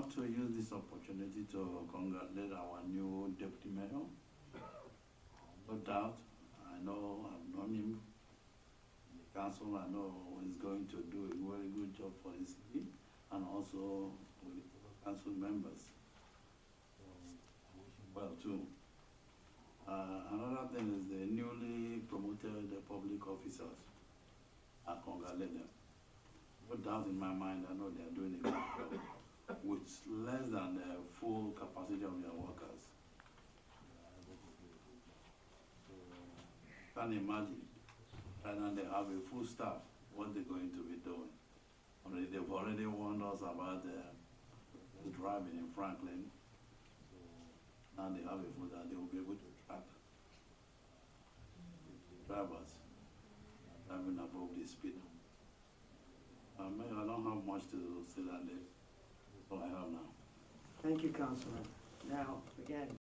want to use this opportunity to congratulate our new deputy mayor. No doubt, I know I've known him in the council. I know he's going to do a very good job for the city and also with the council members. So I wish him well too. Another thing is the newly promoted public officers. I congratulate them. No doubt in my mind, I know they are doing a good job with less than the full capacity of their workers. So, can't imagine. Right now they have a full staff, what they're going to be doing. They've already warned us about the driving in Franklin. So now they have a full that they will be able to track drivers driving above the speed. I don't have much to say than this. That's all I have now. Thank you, Councilman. Now, again,